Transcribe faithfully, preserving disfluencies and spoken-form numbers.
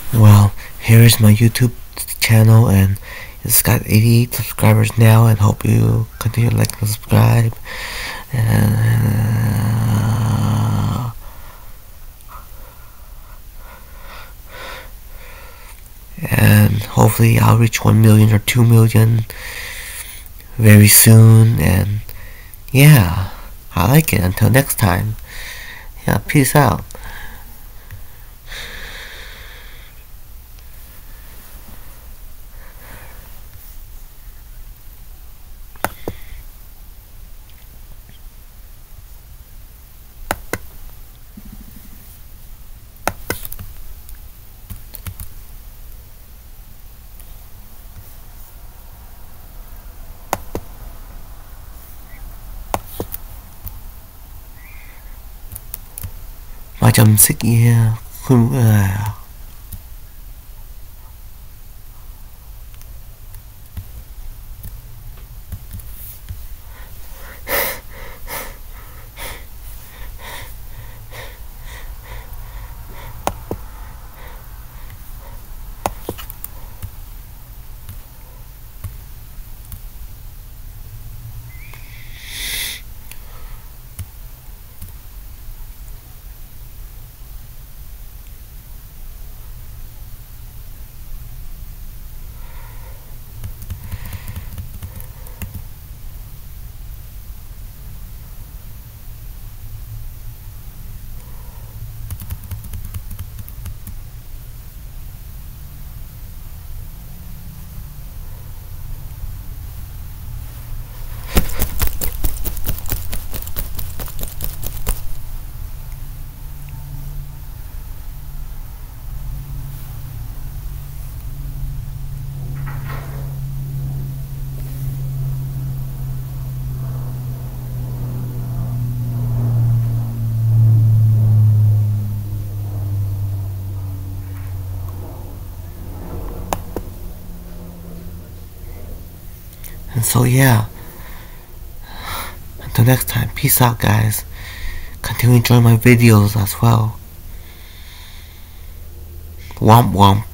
Well, here is my YouTube channel, and it's got eighty-eight subscribers now, and hope you continue to like and subscribe. And, and hopefully I'll reach one million or two million very soon. And yeah, I like it. Until next time, yeah, peace out. Mà chồng xích không à. And so yeah, until next time, peace out guys. Continue to enjoy my videos as well. Womp womp.